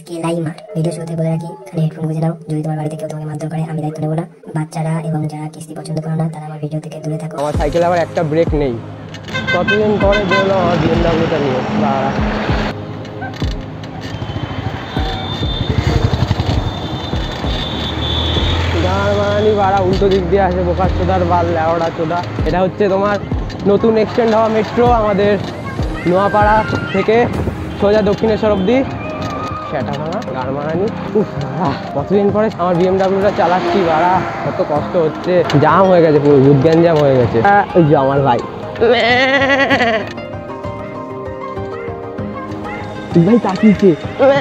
কেলাই মার। ভিডিও শুরুতে বলে রাখি, খালি হেডফোন গুঁজে নাও। যদি তোমার বাড়িতে কেউ তোমাকে মারধর করে আমি দায়িত্ব নেবো না। বাচ্চারা এবং যারা কিস্তি পছন্দ করো না তারা আমার ভিডিও থেকে দূরে থাকো। আমার সাইকেলে আবার একটা ব্রেক নেই। কতদিন পরে বেরোলো আমার বিএমডাব্লিউটা নিয়ে। গাড়মানি ভাড়া উল্টো দিক দিয়ে আসে, বোকার চোদার বাল লেওড়া চোদা। এটা হচ্ছে তোমার নতুন এক্সটেন্ড হওয়া মেট্রো, আমাদের নোয়াপাড়া থেকে সোজা দক্ষিণেশ্বর অব্দি। সেটা ভাঙা গাড়মানি। কতদিন পরে আমার বিএমডাব্লিউটা চালাচ্ছি, ভাড়া কত কষ্ট হচ্ছে। জাম হয়ে গেছে, পুরো গুদগ্যান জাম হয়ে গেছে। ওই যে আমার ভাই ভাই তাকিয়েছে।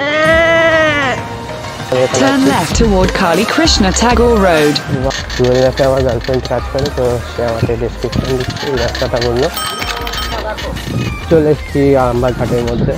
Turn left toward Kali Krishna Tagore Road. আমার গার্লফ্রেন্ড কাজ করে, তো সে আমাকে ডেসক্রিপশন দিচ্ছে, এই রাস্তাটা বললো। চলে এসেছি আরামবাগ ঘাটের মধ্যে।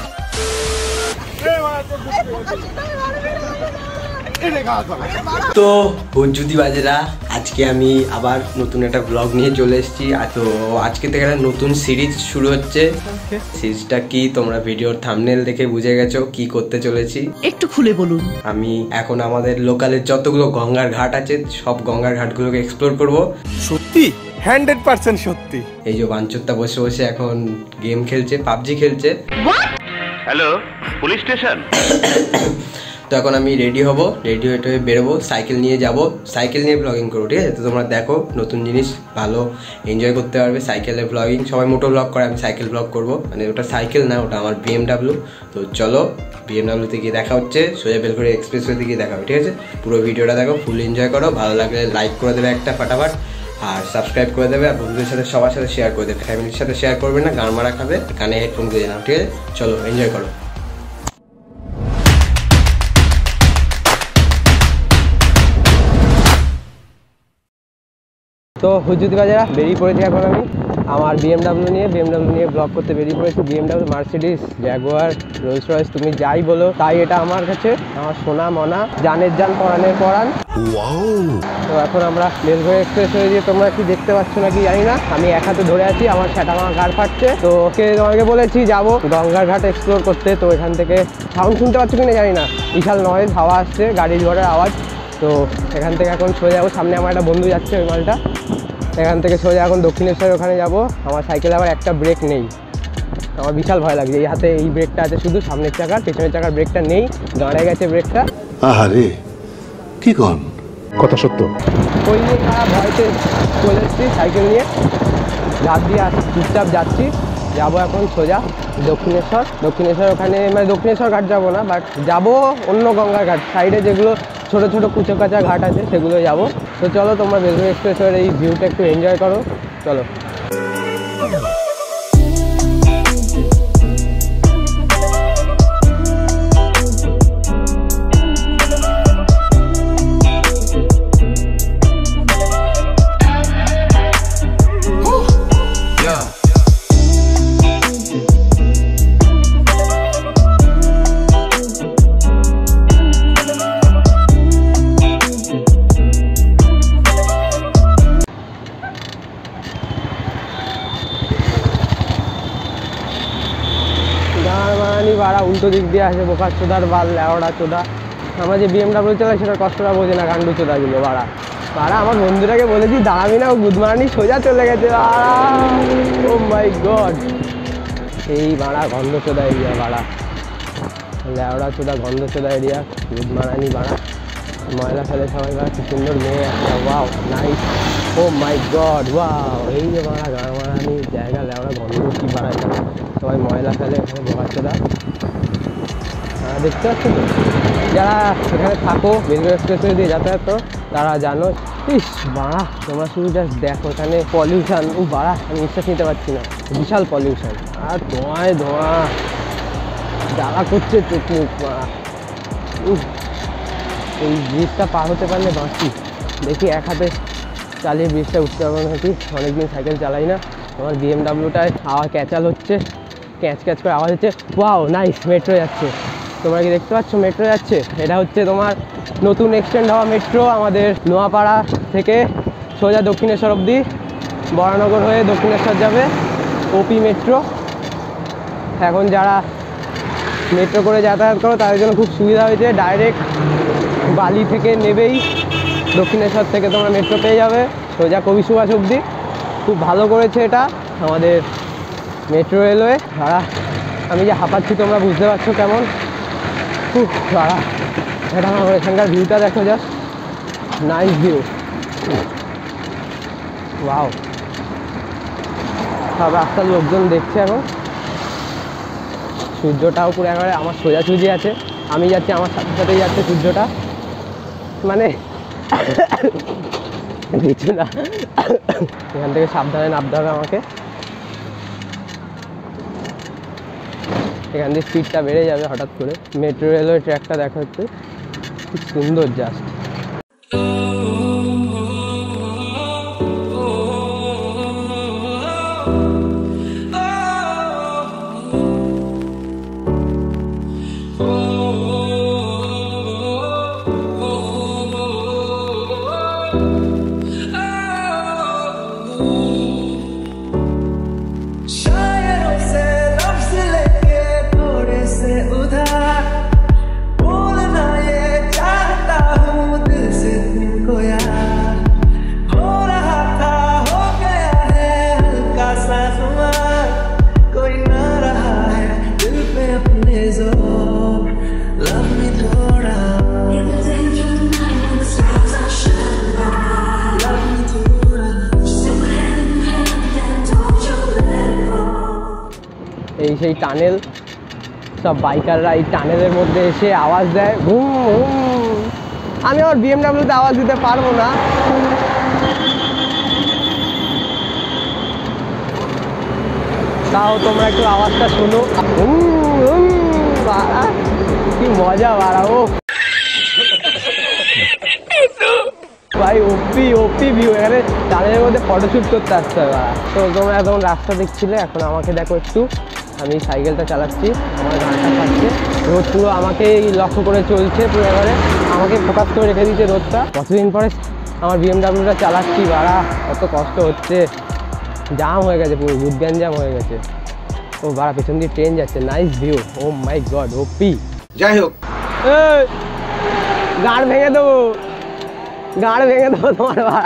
তো হুজ্জুতি বাজেরা, আজকে আমি আবার নতুন একটা ব্লগ নিয়ে চলে এসেছি। তো আজকে থেকে একটা নতুন সিরিজ শুরু হচ্ছে। সিরিজটা কি তোমরা ভিডিওর থাম্বনেল দেখে বুঝে গেছো কি করতে চলেছি। একটু খুলে বলুন। আমি এখন আমাদের লোকালের যতগুলো গঙ্গার ঘাট আছে সব গঙ্গার ঘাটগুলোকে এক্সপ্লোর করব। সত্যি 100% সত্যি। এই যে বাঞ্চুরটা বসে বসে এখন গেম খেলছে, পাবজি খেলছে। Hello, police station. তো এখন আমি রেডি হব, রেডি হয়ে বেরোবো, সাইকেল নিয়ে যাব, সাইকেল নিয়ে ব্লগিং করবো, ঠিক আছে? তো তোমরা দেখো, নতুন জিনিস ভালো এনজয় করতে পারবে সাইকেলের ব্লগিং। সবাই মোটো ব্লগ করে, আমি সাইকেল ব্লগ করবো। মানে ওটা সাইকেল না, ওটা আমার বিএমডাব্লিউ। তো চলো বিএমডাব্লিউতে গিয়ে দেখা হচ্ছে, সোজা বেলঘড়ি এক্সপ্রেসওয়েতে গিয়ে দেখা হবে, ঠিক আছে? পুরো ভিডিওটা দেখো, ফুল এনজয় করো। ভালো লাগলে লাইক করে দেবে একটা ফাটাফাট, আর সাবস্ক্রাইব করে দেবে, আর বন্ধুদের সাথে সবার সাথে শেয়ার করে দেবে। ফ্যামিলির সাথে শেয়ার করবে না, গান মারা খাবে, কানে হেডফোন দিয়ে নাও, ঠিক আছে? চলো এনজয় করো। তো হুজ্জুতি বাজারা বেরিয়ে পড়েছি এখন আমি আমার বিএমডাব্লিউ নিয়ে ব্লগ করতে বেরিয়ে পড়েছি। BMW, Mercedes, Jaguar, Rolls Royce, তুমি যাই বলো তাই এটা আমার কাছে আমার সোনা মনা, জানের জান, পরাণের পরাণ। তো এখন আমরা বেলঘড়ি এক্সপ্রেস হয়ে গিয়ে, তোমরা কি দেখতে পাচ্ছ নাকি জানি না, আমি এক হাতে ধরে আছি, আমার সেটা আমার গাড় ফাটছে। তো তোমাকে বলেছি যাবো গঙ্গার ঘাট এক্সপ্লোর করতে। তো এখান থেকে সাউন্ড শুনতে পাচ্ছ কিনা জানি না, বিশাল নয়েজ, হাওয়া আসছে, গাড়ি ঘোড়ার আওয়াজ। তো এখান থেকে এখন সোজা যাবো, সামনে আমার একটা বন্ধু যাচ্ছে, ওই মালটা। এখান থেকে সোজা এখন দক্ষিণেশ্বর ওখানে যাব। আমার সাইকেলে আবার একটা ব্রেক নেই, আমার বিশাল ভয় লাগছে। এই হাতে এই ব্রেকটা আছে শুধু, সামনের চাকার, পেছনের চাকার ব্রেকটা নেই, দাঁড়ে গেছে ব্রেকটা। আরে কি কোন কথা সত্য। ওই নিয়ে খারাপ ভয়তে চলে এসেছি সাইকেল নিয়ে, ঝাঁপ দিয়ে চুপচাপ যাচ্ছি। যাবো এখন সোজা দক্ষিণেশ্বর ওখানে, মানে দক্ষিণেশ্বর ঘাট যাবো না, বাট যাবো অন্য গঙ্গার ঘাট সাইডে, যেগুলো ছোটো ছোটো কুচো কাঁচা ঘাট আছে সেগুলো যাবো। তো চলো তোমরা বেলঘড়ি এক্সপ্রেসওয়ের এই ভিউটা একটু এনজয় করো, চলো। ভাড়া উল্টো দিক দিয়ে আসে, বোকার চোদার বাল লেওড়া চোদা। আমরা যে বিএমডাব্লিউ চালাই সেটার কষ্টটা বোঝে না, গান্ডু চোদাগুলো। ভাড়া আমার বন্ধুটাকে বলেছি দাঁড়াবি না, ও গুদমারানি সোজা চলে গেছে। ও মাই গড, এই ভাড়া গন্ধ চোদা এরিয়া, ভাড়া লেওড়া চোদা গন্ধ চোদা এরিয়া, গুদমারানি ভাড়া, ময়লা ফেলে সবাই। ভাড়া কি সুন্দর মেয়ে একটা, wow nice, oh my god wow. এই যে ভাড়া গাড়মারানি জায়গা, লেওড়া গন্ধ কি ভাড়া, সবাই ময়লা ফেলে এখানে, বোকার চোদা। দেখতে পাচ্ছ তো, যারা এখানে থাকো বেলঘড়ি এক্সপ্রেসওয়ে দিয়ে যাতায়াত করো তারা জানো। ইস বাড়া, তোমরা শুধু জাস্ট দেখো এখানে পলিউশন। বাড়া, আমি নিঃশ্বাস নিতে পারছি না, বিশাল পলিউশন, আর ধোঁয়ায় ধোঁয়া, জ্বালা করছে চোখ মুখ। বাড়া, এই ব্রিজটা পার হতে পারলে বাঁচি। দেখি এক হাতে চালিয়ে ব্রিজটা উঠতে পারবো নাকি, অনেকদিন সাইকেল চালাই না। আমার বিএমডাব্লিউটায় হাওয়া ক্যাচাল হচ্ছে, ক্যাচ ক্যাচ করে আওয়াজ হচ্ছে। ওয়াও নাইস, মেট্রো যাচ্ছে, তোমরা কি দেখতে পাচ্ছ? মেট্রো যাচ্ছে। এটা হচ্ছে তোমার নতুন এক্সটেন্ড হওয়া মেট্রো, আমাদের নোয়াপাড়া থেকে সোজা দক্ষিণেশ্বর অবধি, বরানগর হয়ে দক্ষিণেশ্বর যাবে, ওপি মেট্রো। এখন যারা মেট্রো করে যাতায়াত করো তাদের জন্য খুব সুবিধা হয়েছে। ডাইরেক্ট বালি থেকে নেবেই দক্ষিণেশ্বর থেকে তোমরা মেট্রো পেয়ে যাবে সোজা কবি সুভাষ অবধি। খুব ভালো করেছে এটা আমাদের মেট্রো রেলওয়ে। আর আমি যে হাঁপাচ্ছি তোমরা বুঝতে পারছো কেমন। খুব সারা এটা আমার এখানকার ভিউটা দেখো, জাস্ট নাইস ভিউ। ওয়াও, সব রাস্তার লোকজন দেখছে এখন। সূর্যটাও পুরো একেবারে আমার সোজাসুজি আছে, আমি যাচ্ছি আমার সাথে সাথেই যাচ্ছে সূর্যটা, মানে কিছু না। এখান থেকে সাবধানে নামতে হবে আমাকে, এখান দিয়ে স্পিডটা বেড়ে যাবে হঠাৎ করে। মেট্রো রেলওয়ে ট্র্যাকটা দেখা হচ্ছে, খুব সুন্দর জাস্ট। এই সেই টানেল, সব বাইকাররা এই টানেলের মধ্যে এসে আওয়াজ দেয় ঘুম ঘুম। আমি আমার বিএমডাব্লিউতে আওয়াজ দিতে পারবো না, তাও তোমরা একটু আওয়াজটা শোনো। কি মজা বাড়াবো ভাই, ওপি ওপি ভিউ। এখানে টানেলের মধ্যে ফটোশ্যুট করতে আসতে হবে। তো তোমরা এখন রাস্তা দেখছিলে, এখন আমাকে দেখো একটু। আমি সাইকেলটা চালাচ্ছি, আমার গানটা থাকছে, রোদ পুরো আমাকেই লক্ষ্য করে চলছে, পুরো এবারে আমাকে ফোকাস করে রেখে দিচ্ছে রোদটা। কতদিন পরে আমার বিএমডাব্লিউটা চালাচ্ছি, বাড়া কত কষ্ট হচ্ছে, জাম হয়ে গেছে, পুরো বুদগ্যান জাম হয়ে গেছে। ও বাড়া পেছন দিয়ে ট্রেন যাচ্ছে, nice view. Oh my god, OP. যাই হোক, গাড় ভেঙে দেবো, গাড় ভেঙে দেবো তোমার বাড়া।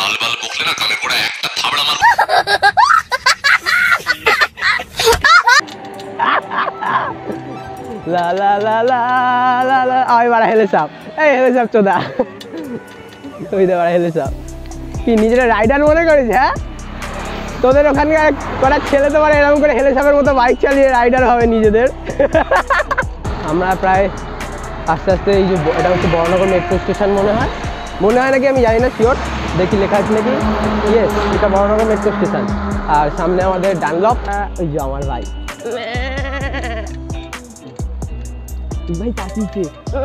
লা লা লা লা লা লা, আই বাড়া হেলে সাপ, এই হেলে সাপ চোদা, ওই দে বাড়া হেলে সাপ। কি নিজেরা রাইডার মনে করিস? হ্যাঁ, তোদের ওখানকার কটা ছেলে তো মানে এরকম করে হেলে সাপের মতো বাইক চালিয়ে রাইডার হবে নিজেদের। আমরা প্রায় আস্তে আস্তে, এই যে এটা হচ্ছে বড়নগর মেট্রো স্টেশন মনে হয় নাকি, আমি জানি না শিওর, দেখি লেখা আছে নাকি। ইয়েস, এটা বড়নগর মেট্রো স্টেশন। আর সামনে আমাদের ডানলপ, ওই যে আমার ভাই ভাই তাকিয়েছে,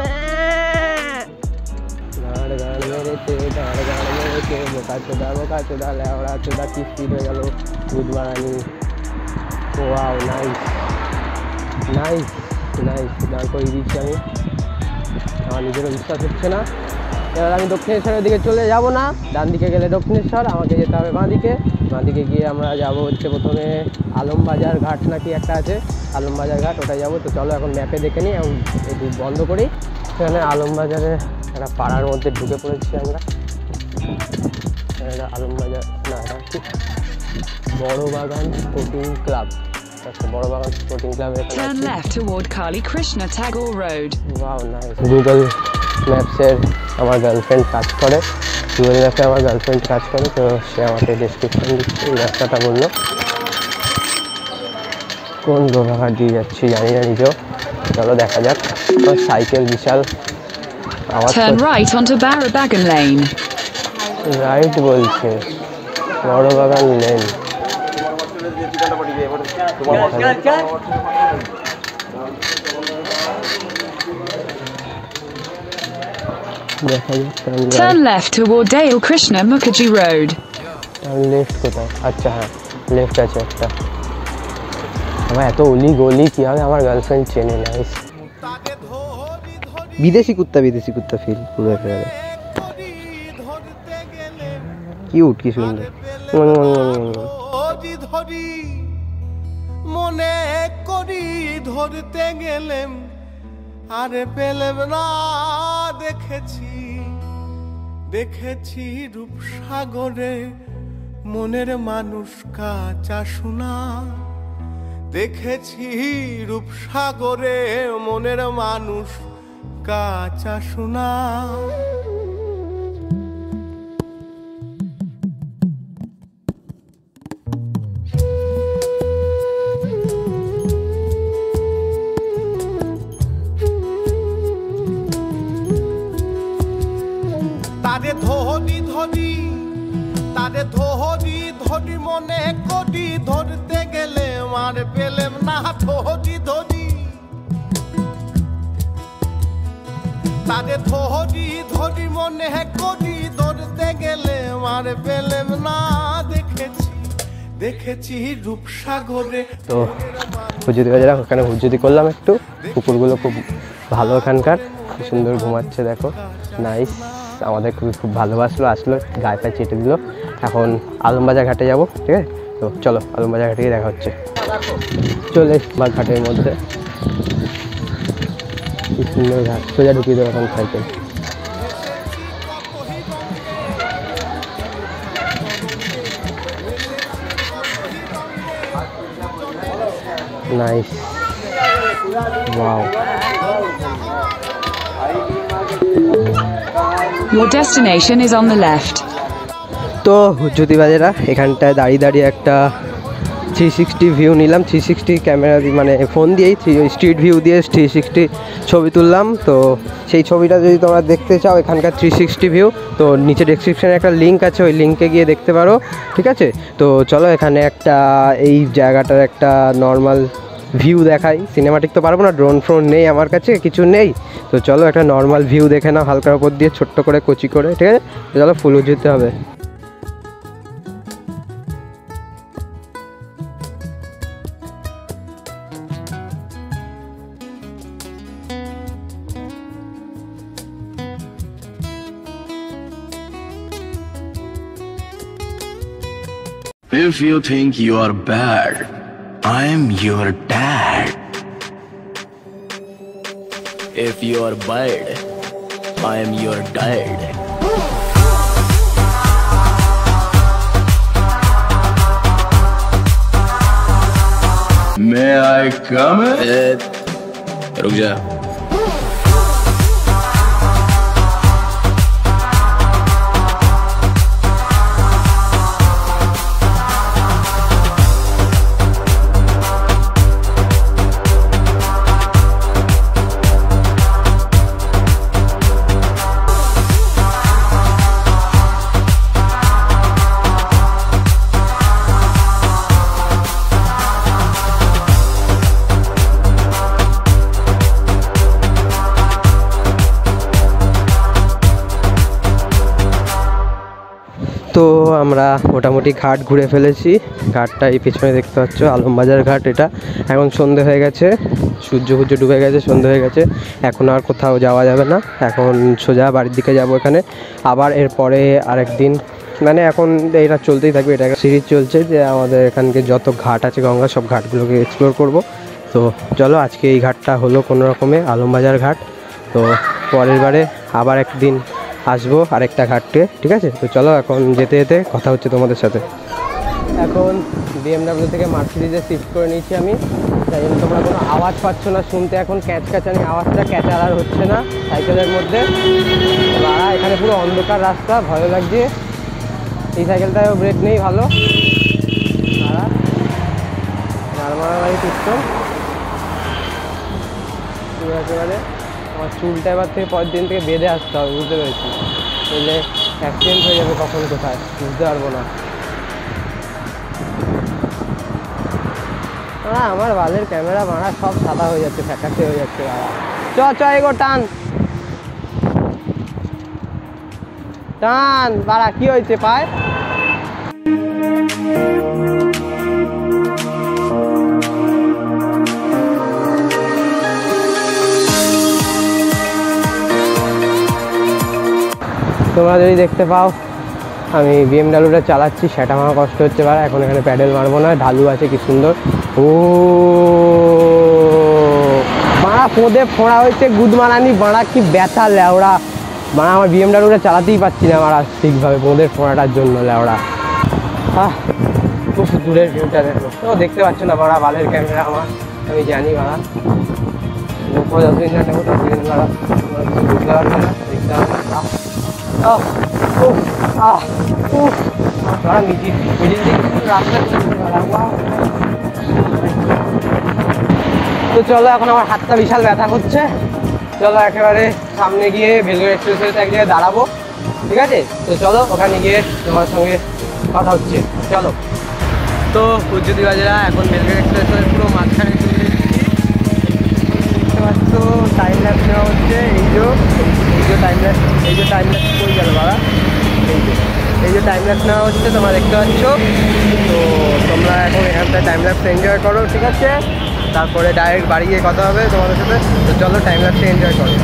বোকা চোদা বোকা চোদা লেওড়া চোদা, কি স্পিড হয়ে গেল বুধবারানি। Wow, nice nice nice. দাঁড় করে দিচ্ছি আমি, আমার নিজেরও বিশ্বাস হচ্ছে না। এবার আমি দক্ষিণেশ্বরের দিকে চলে যাব না, ডান দিকে গেলে দক্ষিণেশ্বর, আমাকে যেতে হবে বাঁ দিকে। বাঁ দিকে গিয়ে আমরা যাব হচ্ছে প্রথমে আলমবাজার ঘাট নাকি একটা আছে, আলমবাজার ঘাট, ওটাই যাবো। তো চলো এখন ম্যাপে দেখে নিই, এখন এই বন্ধ করি। সেখানে আলমবাজারে একটা পাড়ার মধ্যে ঢুকে পড়েছি আমরা। এটা আলমবাজার না, এটা হচ্ছে Barabagan sporting club. Barabagan sporting ক্লাবের Turn left toward Kali Krishna Tagore Road. Wow, nice. Google ম্যাপসের আমার গার্লফ্রেন্ড কাজ করে, গুগল ম্যাপে আমার গার্লফ্রেন্ড কাজ করে, তো সে আমাকে ডেসক্রিপশন দিচ্ছে, রাস্তাটা বললো। কোন গোলাঘাট দিয়ে যাচ্ছি জানি না নিজেও, চলো দেখা যাক। আমার সাইকেল বিশাল আওয়াজ। Turn right onto Barrabagan Lane. Right বলছে, Barabagan lane. Turn left toward Dale Krishna Mukherjee Road. Left কোথায়? আচ্ছা হ্যাঁ, লেফট আছে একটা। আমার এত অলি গলি কীভাবে আমার গার্লফ্রেন্ড চেনে না। বিদেশি কুত্তা ফিল পুরো একেবারে কিউট, কি সুন্দর। মনে করি ধরতে গেলেম আরে পেলেম না। দেখেছি দেখেছি রূপসাগরে মনের মানুষ কাঁচা সোনা। দেখেছি রূপসাগরে মনের মানুষ কাঁচা সোনা। তারে ধরি ধরি তারে ধরি ধরি মনে করি ধরতে গেলে আর পেলেম না। ধরি ধরি তারে ধরি ধরি মনে করি ধরতে গেলে আর পেলেম না। দেখেছি দেখেছি রূপসাগরে। তো হুজুতি বাজারে ওখানে হুজুতি করলাম একটু। কুকুরগুলো খুব ভালো এখানকার, খুব সুন্দর ঘুমাচ্ছে দেখো, নাইস। আমাদের খুব ভালোবাসলো, আসলো, গায়ে পায়ে চেটে দিল। এখন আলমবাজার ঘাটে যাব, ঠিক আছে? তো চলো আলমবাজার ঘাটে দেখা হচ্ছে। চলে বা ঘাটের মধ্যে কি সুন্দর ঘাট, সোজা ঢুকিয়ে দেবো এখন cycle. Nice, wow. Your destination is on the left. তো হুজুতি বাজারা এখানটায় দাঁড়িয়ে দাঁড়িয়ে একটা 360 ভিউ নিলাম। 360 ক্যামেরা মানে ফোন দিয়েই স্ট্রিট ভিউ দিয়ে 360 ছবি তুললাম। তো সেই ছবিটা যদি তোমরা দেখতে চাও এখানকার 360 ভিউ, তো নিচে ডেসক্রিপশানে একটা লিঙ্ক আছে, ওই লিঙ্কে গিয়ে দেখতে পারো, ঠিক আছে? তো চলো এখানে একটা এই জায়গাটার একটা নর্মাল ভিউ দেখাই। সিনেমাটিক তো পারবো না, ড্রোন ফ্রোন নেই আমার কাছে, কিছু নেই। তো চলো একটা নর্মাল ভিউ দেখে নাও, হালকার উপর দিয়ে ছোট্ট করে কচি করে, ঠিক আছে? চলো ফুল উঠতে হবে। If you think you are bad, I'm your dad. If you are bad, I am your dad. May I come in? रुक जा। তো আমরা মোটামুটি ঘাট ঘুরে ফেলেছি। ঘাটটা এই পিছনে দেখতে পাচ্ছ, আলমবাজার ঘাট। এটা এখন সন্ধে হয়ে গেছে, সূর্য ডুবে গেছে, সন্ধে হয়ে গেছে। এখন আর কোথাও যাওয়া যাবে না, এখন সোজা বাড়ির দিকে যাব। এখানে আবার এরপরে আরেকদিন মানে এখন এটা চলতেই থাকবে। এটা একটা সিরিজ চলছে যে আমাদের এখানকে যত ঘাট আছে গঙ্গা, সব ঘাটগুলোকে এক্সপ্লোর করব। তো চলো আজকে এই ঘাটটা হলো কোনো রকমে আলমবাজার ঘাট। তো পরের বারে আবার একদিন আসবো আরেকটা ঘাটে, ঠিক আছে? তো চলো এখন যেতে যেতে কথা হচ্ছে তোমাদের সাথে। এখন BMW থেকে মার্সিডিজে শিফট করে নিয়েছি আমি, তাই জন্য তোমরা কোনো আওয়াজ পাচ্ছ না শুনতে। এখন ক্যাচকাচানি আওয়াজটা ক্যাচার আর হচ্ছে না সাইকেলের মধ্যে। এখানে পুরো অন্ধকার রাস্তা, ভয় লাগছে। এই সাইকেলটাও ব্রেক নেই ভালো, নাড়মাড়ামাড়ি পিছন একেবারে। আমার চুলটা এবার থেকে পরের দিন থেকে বেঁধে আসতে হবে, বুঝতে পেরেছি, তাহলে অ্যাক্সিডেন্ট হয়ে যাবে কখন কোথায় বুঝতে পারবো না। আমার বালের ক্যামেরা মারা সব সাদা হয়ে যাচ্ছে, ফ্যাকাশে হয়ে যাচ্ছে। চ এগো টান টান বাড়া, কি হয়েছে পায়? তোমরা যদি দেখতে পাও আমি BMWটা চালাচ্ছি, সেটা আমার কষ্ট হচ্ছে। এখন এখানে প্যাডেল মারবো না, ঢালু আছে কি সুন্দর, ও বাড়া পোঁদে ফোঁড়া হয়েছে গুদমারানি, বাড়া কি ব্যথা লেওড়া, বাড়া আমার বিএমডাব্লিউটা চালাতেই পারছি না বাড়া ঠিকভাবে পোঁদের ফোঁড়াটার জন্য লেওড়া। খুব দূরের ভিউটা দেখো, তো দেখতে পাচ্ছ না বাড়া বালের ক্যামেরা আমার, আমি জানি বাড়া লোক যতদিন না নেবো ততদিন বাড়া বুঝতে পারবে না, দেখতে পারবে না। তো চলো এখন আমার হাতটা বিশাল ব্যথা করছে, চলো একেবারে সামনে গিয়ে বেলগড় এক্সপ্রেসওয়েতে এক জায়গায় দাঁড়াবো, ঠিক আছে? তো চলো ওখানে গিয়ে তোমার সঙ্গে কথা হচ্ছে, চলো। তো পূজ্যতি বাজারা এখন বেলগড় এক্সপ্রেসওয়ের পুরো মাঝখানে চলে এসেছি, দেখতে পাচ্ছ টাইম ল্যাপস নেওয়া হচ্ছে। এই যে টাইম ল্যাপস কই গেল বাবা, এই যে টাইম ল্যাপস নেওয়া হচ্ছে তোমরা দেখতে পাচ্ছ। তো তোমরা এখন এখানটায় টাইম ল্যাপস এনজয় করো, ঠিক আছে? তারপরে ডাইরেক্ট বাড়ি গিয়ে কথা হবে তোমাদের সাথে। তো চলো টাইম ল্যাপসে এনজয় করো।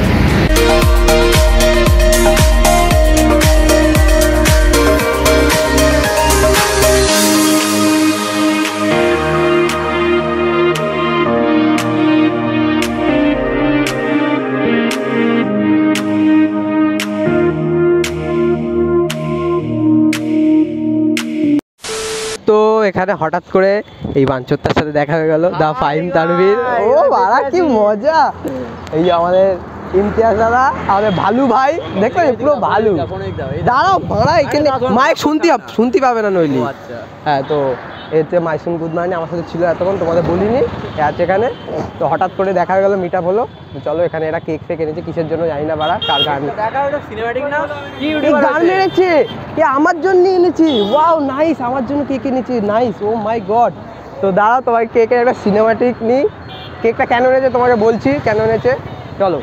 তো এখানে হঠাৎ করে এই বাঞ্চোরটার সাথে দেখা হয়ে গেল, দা ফাইম তানভীর। ও বাড়া কি মজা, এই যে আমাদের ইমতিয়াজ দাদা, আমাদের ভালু ভাই, দেখো পুরো ভালু। দাঁড়াও বাড়া, এখানে মাইক শুনতে পাবে না নইলি। হ্যাঁ, তো এতে মাইসুম গুদমানি আমার সাথে ছিল এতক্ষণ, তোমাদের বলিনি আছে এখানে। তো হঠাৎ করে দেখা গেল, মিট আপ হলো। চলো এখানে এরা কেক ফেক এনেছে, কিসের জন্য জানি না বাড়া, কার গান গান মেরেছে, এ আমার জন্য এনেছি। ওয়াও নাইস, আমার জন্য কেক এনেছি, নাইস, ও মাই গড। তো দাঁড়াও তোমার কেকের একটা সিনেমাটিক নিই। কেকটা কেন এনেছে তোমাকে বলছি, কেন এনেছে, চলো।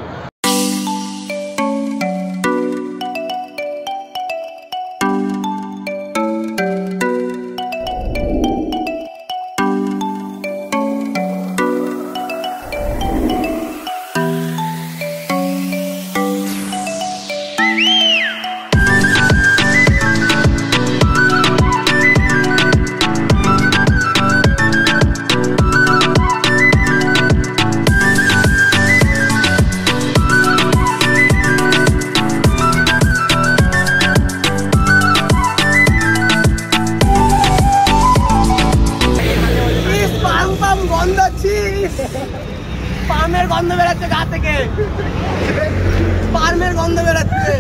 পার্মের গন্ধ বেরোচ্ছে গা থেকে, পার্মের গন্ধ বেরোচ্ছে।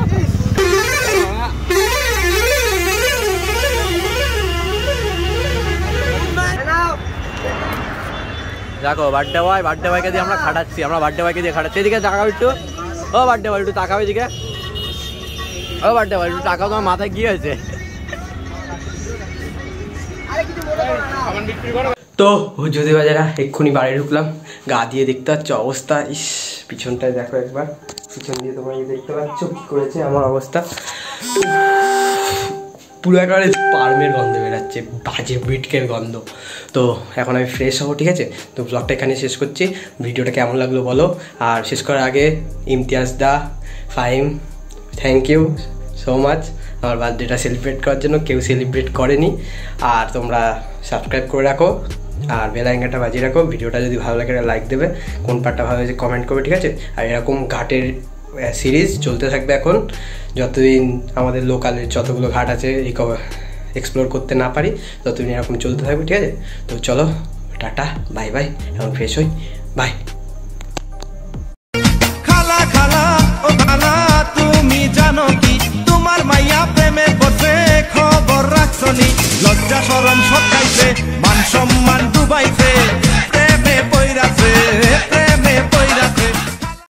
দেখো বার্থডে বয়কে দিয়ে আমরা খাটাচ্ছি, এদিকে তাকাও একটু, ও বার্থডে বয় একটু তাকাও এদিকে, ও বার্থডে বয় একটু তাকাও, তোমার মাথায় কি হয়েছে? তো যদি বাজারা এক্ষুনি বাড়ি ঢুকলাম, গা দিয়ে দেখতে পাচ্ছ অবস্থা, ইস পিছনটায় দেখো একবার, পিছন দিয়ে তোমরা দেখতে পাচ্ছ কি করেছে আমার অবস্থা, পুরো একেবারে পার্মের গন্ধ বেরাচ্ছে, বাজে বিটকের গন্ধ। তো এখন আমি ফ্রেশ হবো, ঠিক আছে? তো ব্লগটা এখানে শেষ করছি। ভিডিওটা কেমন লাগলো বলো, আর শেষ করার আগে Imtiaz da, Fahim, thank you so much আমার বার্থডেটা সেলিব্রেট করার জন্য। কেউ সেলিব্রেট করেনি, আর তোমরা সাবস্ক্রাইব করে রাখো আর বেল আইকনটা বাজিয়ে রাখো। ভিডিওটা যদি ভালো লাগে লাইক দেবে, কোন পার্টটা ভালো হয়েছে কমেন্ট করবে, ঠিক আছে? আর এরকম ঘাটের সিরিজ চলতে থাকবে এখন, যতদিন আমাদের লোকালের যতগুলো ঘাট আছে এক্সপ্লোর করতে না পারি ততদিন এরকম চলতে থাকবে, ঠিক আছে? তো চলো টাটা, বাই বাই, এখন ফ্রেশ হই, বাই। খালা খালা ও খালা, তুমি জানো কি তোমার মাইয়া প্রেমে পড়ছে, খবর রাখছনি? লজ্জা শরম সব খাইছে, মান সম্মান ডুবাইছে।